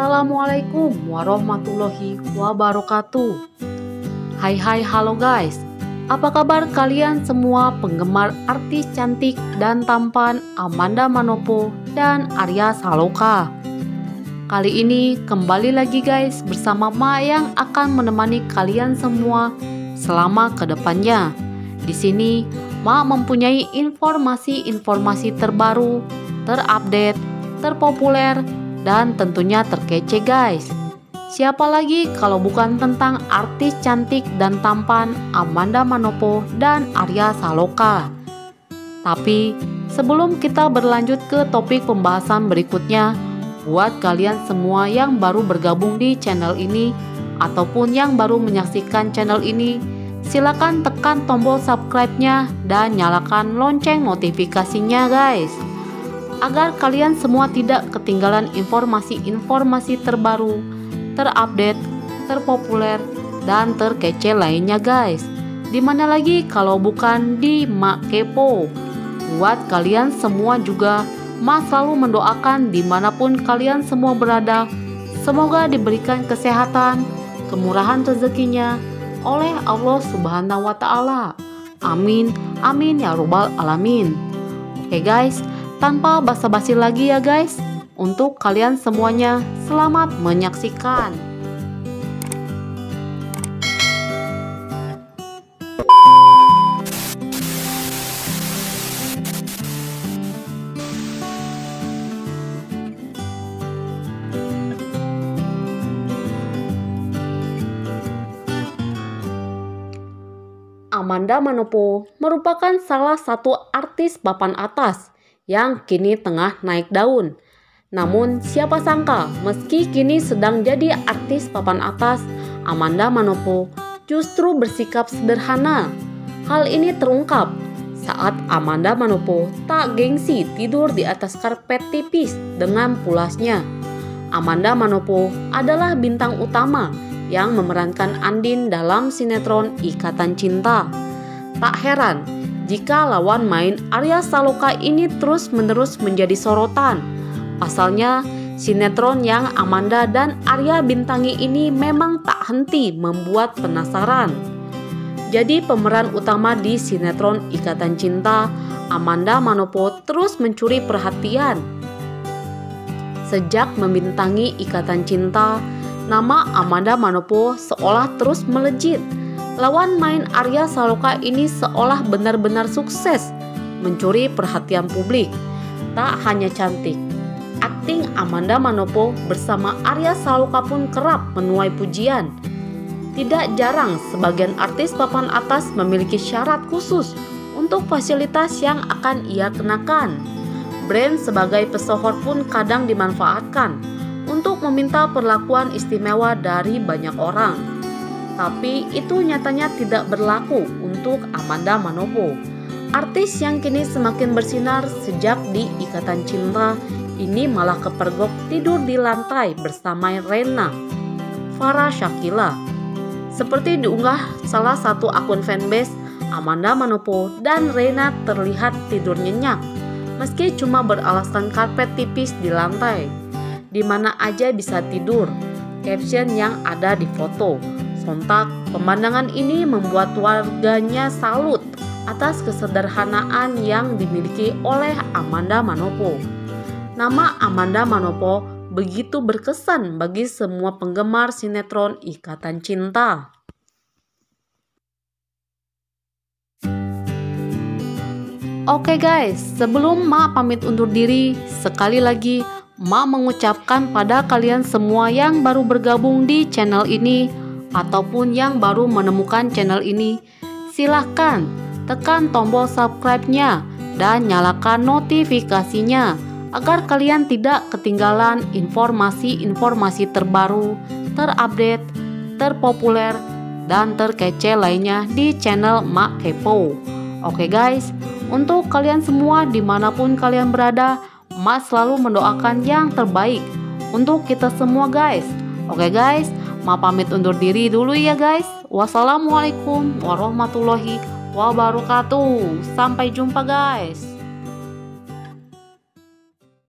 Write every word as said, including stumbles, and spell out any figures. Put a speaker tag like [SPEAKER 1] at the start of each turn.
[SPEAKER 1] Assalamualaikum warahmatullahi wabarakatuh. Hai hai halo guys. Apa kabar kalian semua penggemar artis cantik dan tampan Amanda Manopo dan Arya Saloka? Kali ini kembali lagi guys bersama Ma yang akan menemani kalian semua selama kedepannya. Di sini Ma mempunyai informasi-informasi terbaru, terupdate, terpopuler, dan tentunya terkece guys. Siapa lagi kalau bukan tentang artis cantik dan tampan Amanda Manopo dan Arya Saloka. Tapi sebelum kita berlanjut ke topik pembahasan berikutnya, buat kalian semua yang baru bergabung di channel ini ataupun yang baru menyaksikan channel ini, silakan tekan tombol subscribe-nya dan nyalakan lonceng notifikasinya guys, agar kalian semua tidak ketinggalan informasi-informasi terbaru, terupdate, terpopuler, dan terkece lainnya guys. Dimana lagi kalau bukan di Mak Kepo. Buat kalian semua juga, Ma selalu mendoakan dimanapun kalian semua berada, semoga diberikan kesehatan, kemurahan rezekinya oleh Allah Subhanahu wa Ta'ala. Amin, amin ya Rabbal Alamin. Oke guys, tanpa basa-basi lagi ya guys, untuk kalian semuanya selamat menyaksikan. Amanda Manopo merupakan salah satu artis papan atas yang kini tengah naik daun. Namun siapa sangka meski kini sedang jadi artis papan atas, Amanda Manopo justru bersikap sederhana. Hal ini terungkap saat Amanda Manopo tak gengsi tidur di atas karpet tipis dengan pulasnya. Amanda Manopo adalah bintang utama yang memerankan Andin dalam sinetron Ikatan Cinta. Tak heran jika lawan main Arya Saloka ini terus-menerus menjadi sorotan. Pasalnya, sinetron yang Amanda dan Arya bintangi ini memang tak henti membuat penasaran. Jadi pemeran utama di sinetron Ikatan Cinta, Amanda Manopo terus mencuri perhatian. Sejak membintangi Ikatan Cinta, nama Amanda Manopo seolah terus melejit. Lawan main Arya Saloka ini seolah benar-benar sukses mencuri perhatian publik. Tak hanya cantik, akting Amanda Manopo bersama Arya Saloka pun kerap menuai pujian. Tidak jarang sebagian artis papan atas memiliki syarat khusus untuk fasilitas yang akan ia kenakan. Brand sebagai pesohor pun kadang dimanfaatkan untuk meminta perlakuan istimewa dari banyak orang. Tapi itu nyatanya tidak berlaku untuk Amanda Manopo. Artis yang kini semakin bersinar sejak di Ikatan Cinta ini malah kepergok tidur di lantai bersama Rena Farah Shakila. Seperti diunggah salah satu akun fanbase, Amanda Manopo dan Rena terlihat tidur nyenyak meski cuma beralaskan karpet tipis di lantai. Di mana aja bisa tidur, caption yang ada di foto. Sontak, pemandangan ini membuat warganya salut atas kesederhanaan yang dimiliki oleh Amanda Manopo. Nama Amanda Manopo begitu berkesan bagi semua penggemar sinetron Ikatan Cinta. Oke guys, sebelum Ma pamit undur diri, sekali lagi Ma mengucapkan pada kalian semua yang baru bergabung di channel ini ataupun yang baru menemukan channel ini, silahkan tekan tombol subscribe-nya dan nyalakan notifikasinya agar kalian tidak ketinggalan informasi-informasi terbaru, terupdate, terpopuler, dan terkece lainnya di channel Mak Kepo. Oke guys, untuk kalian semua dimanapun kalian berada, Ma selalu mendoakan yang terbaik untuk kita semua guys. Oke guys, Ma pamit undur diri dulu ya guys. Wassalamualaikum warahmatullahi wabarakatuh. Sampai jumpa guys.